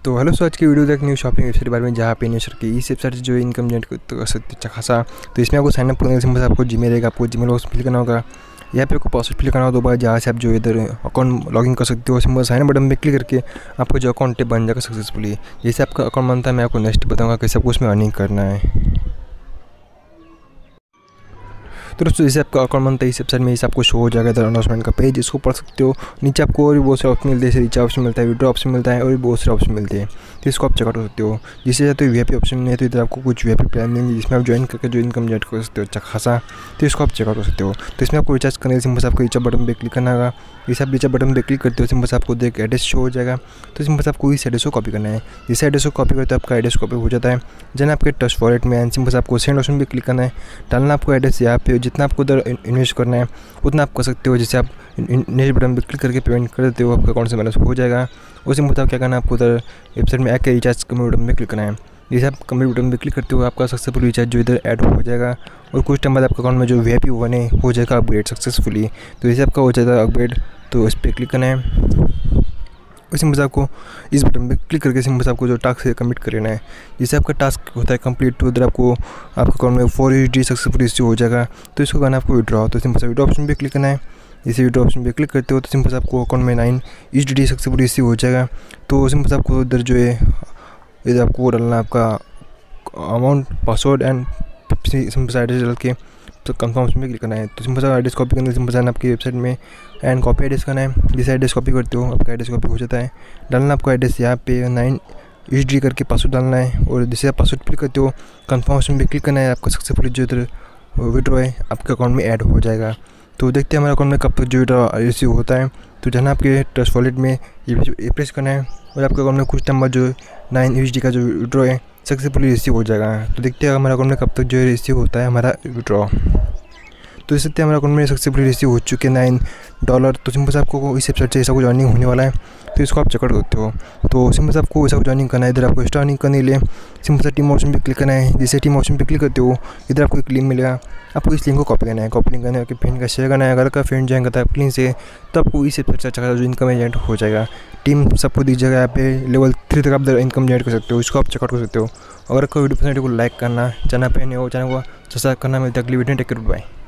तो हेलो, सो आज की वीडियो एक न्यू शॉपिंग वेबसाइट के बारे में, जहाँ पे न्यूज़र की इस वेबसाइट से जो इनकम जनरेट कर सकते अच्छा खासा। तो इसमें आपको साइनअप करने के सिंपल आपको जीमेल रहेगा, आपको जीमेल बॉक्स फिल करना होगा। यहाँ पे आपको पासवर्ड फिल करना होगा 2 बार, जहाँ से आप जो इधर अकाउंट लॉगिन कर सकते हो। सिंपल साइनअप बटन पे क्लिक करके आपका जो अकाउंट है बन जाएगा सक्सेसफुली। जैसे आपका अकाउंट बनता है मैं आपको नेक्स्ट बताऊँगा कैसे आपको उसमें अर्निंग करना है। तो दोस्तों जैसे आपका अकाउंट बनता है इस वेबसाइट में, इसे आपको शो हो जाएगा इधर अनाउंसमेंट का पेज, इसको पढ़ सकते हो। नीचे आपको और भी बहुत सारे ऑप्शन मिलते हैं, जैसे रिचार्ज ऑप्शन मिलता है, विड्रॉ ऑप्शन मिलता है और भी बहुत सारे ऑप्शन मिलते हैं। तो इसको आप चेकआउट कर सकते हो। जिससे तो वीआईपी ऑप्शन नहीं है, तो इधर आपको कुछ वीआईपी प्लान देंगे जिसमें आप ज्वाइन करके जो इनकम जनरेट कर सकते हो अच्छा खासा। तो इसको आप चेकआउट कर सकते हो। तो इसमें आपको रिचार्ज करने के सिंपल से आपको रिचार्ज बटन पर क्लिक करना होगा। जैसे आप रिचार्ज बटन पर क्लिक करते हो सिंपल से आपको एक एड्रेस शो हो जाएगा। तो सिंपल से आपको इस एड्रेस को कॉपी करना है। जिस एड्रेस को कॉपी करते हो आपका एड्रेस कॉपी हो जाता है। जन आपके ट्रस्ट वॉलेट में सिंपल से आपको सेंड ऑप्शन पर क्लिक करना है। डालना आपको एड्रेस यहाँ पे, जितना आपको उधर इन्वेस्ट करना है उतना आप कर सकते हो। जैसे आप नेक्स्ट बटन पर क्लिक करके पेमेंट कर देते हो, आपका अकाउंट से बैलेंस हो जाएगा। उसी मुताबिक क्या करना है, आपको उधर वेबसाइट में आके रिचार्ज कम्प्लीट बटन पर क्लिक करना है। जैसे आप कम्प्लीट बटन पर क्लिक करते हो आपका सक्सेसफुल रिचार्ज जो इधर ऐड हो जाएगा और कुछ टाइम बाद आपका अकाउंट में जो वीआईपी बने हो जाएगा अपग्रेड सक्सेसफुली। तो जैसे आपका हो जाएगा अपग्रेड, तो इस पर क्लिक करना है। उसी में आपको इस बटन पे क्लिक करके सिंपल आपको जो टास्क है कमिट कर लेना है। जैसे आपका टास्क होता है कंप्लीट, तो उधर आपको आपके अकाउंट में 4 USD सक्सेसफुल रिसीव हो जाएगा। तो इसको करना है आपको विड्रॉ। तो सिंपल विड्रॉ ऑप्शन पे क्लिक करना है। जैसे विड्रॉ ऑप्शन पे क्लिक करते हो तो सिंपल आपको अकाउंट में 9 USD सक्सेसफुल रिसीव हो जाएगा। तो सिंपल आपको इधर जो है इधर आपको डालना आपका amount, password and simple address डाल के तो कंफर्म में क्लिक करना है। तो सिंपल सा एड्रेस कॉपी करना है, सिंपल सा आपकी वेबसाइट में एंड कॉपी एड्रेस करना है। जैसे एड्रेस कॉपी करते हो आपका एड्रेस कॉपी हो जाता है। डालना आपको एड्रेस यहाँ पे 9 USD करके पासवर्ड डालना है। और जैसे आप पासवर्ड फिल करते हो कंफर्मेशन पे क्लिक करना है। आपका सक्सेसफुली जो इधर विड्रॉ है आपके अकाउंट में ऐड हो जाएगा। तो देखते हैं हमारे अकाउंट में कब तक जो विड्रॉ रिसीव होता है। तो जाना आपके ट्रस्ट वॉलेट में ये प्रेस करना है और आपके अकाउंट में कुछ टाइम बाद जो 9 USD का जो विड्रॉ है सक्सेसफुली रिसीव हो जाएगा। तो देखते हैं हमारे अकाउंट में कब तक जो रिसीव होता है हमारा विड्रॉ। तो इस हमारे अकाउंट में सक्सेसफुली रिसीव हो चुके $9। तो सिंपल से आपको इस वेबसाइट से ऐसा कुछ अर्निंग होने वाला है। तो इसको आप चेकआउट करते हो। तो सिंपल से आपको ऐसा कुछ अर्निंग करना है। इधर आपको एक्स्ट्रा अर्निंग करने के लिए सिंपल से टीम ऑप्शन पे क्लिक करना है। जैसे टीम ऑप्शन पे क्लिक करते हो इधर आपको एक लिंक मिलेगा। आपको इस लिंक को कॉपी करना है। कॉपी लिंक करना है कि फ्रेंड का शेयर करना है। अगर का फ्रेंड ज्वाइन करता है लिंक से, तो आपको इस वेबसाइट से अच्छा जो इनकम जनरेट हो जाएगा। टीम सबको दी जगह यहाँ पे लेवल 3 तक आप इनकम जनरेट कर सकते हो। इसको आप चेकआउट कर सकते हो। अगर कोई वीडियो पसंद है तो लाइक करना, चैनल पे नहीं हो चैनल को सब्सक्राइब करना। मिलता है अगली वीडियो। Take care, bye.